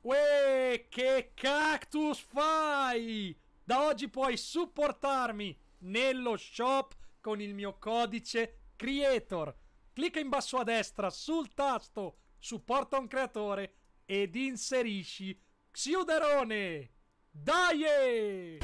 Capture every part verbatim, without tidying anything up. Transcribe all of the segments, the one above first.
Uè, che cactus fai? Da oggi puoi supportarmi nello shop con il mio codice Creator. Clicca in basso a destra sul tasto supporta un creatore ed inserisci Xiuderone. Dai!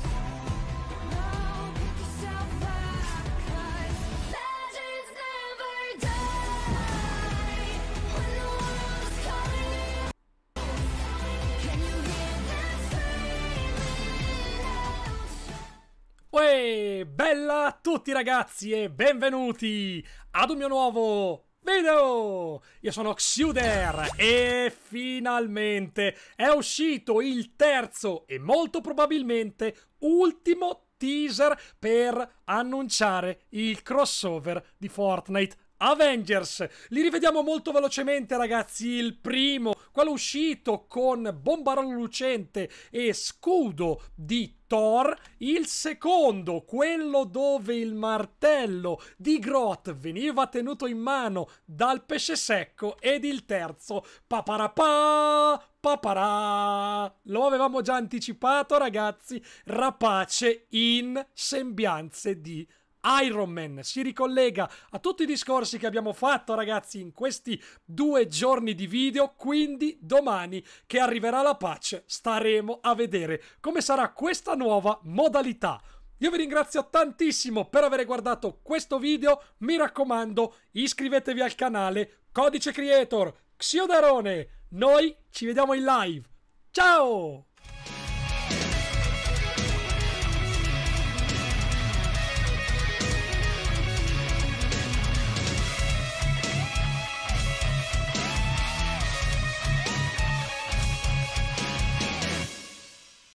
Uè, bella a tutti ragazzi e benvenuti ad un mio nuovo video! Io sono Xiuder e finalmente è uscito il terzo e molto probabilmente ultimo teaser per annunciare il crossover di Fortnite Avengers. Li rivediamo molto velocemente ragazzi. Il primo, quello uscito con bombarolo lucente e scudo di Thor. Il secondo, quello dove il martello di Groot veniva tenuto in mano dal pesce secco. Ed il terzo, paparapà, paparà, lo avevamo già anticipato ragazzi, rapace in sembianze di Iron Man. Si ricollega a tutti i discorsi che abbiamo fatto ragazzi in questi due giorni di video, quindi domani che arriverà la patch staremo a vedere come sarà questa nuova modalità. Io vi ringrazio tantissimo per aver guardato questo video, mi raccomando iscrivetevi al canale, codice Creator Xiuderone. Noi ci vediamo in live, ciao!